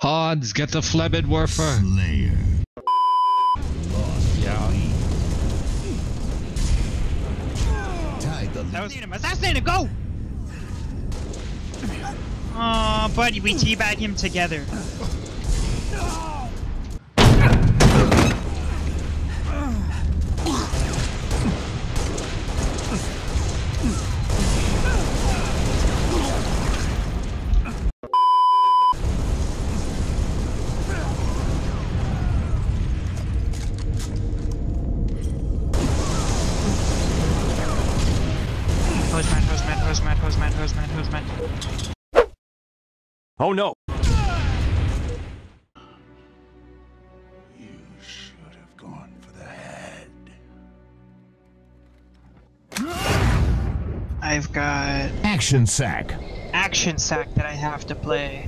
Hans, get the Flebid Werfer. Slayer. Yeah. Assassinate him! Go! Aw, buddy, we teabag him together. Hosman. Oh no! You should have gone for the head. I've got Action sack. action sack that I have to play.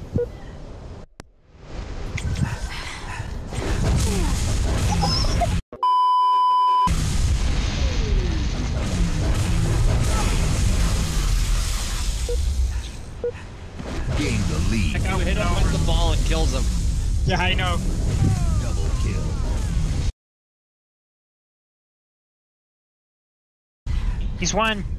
Gain the lead. You hit him with the ball, it kills him. Yeah, I know. Double kill. He's won.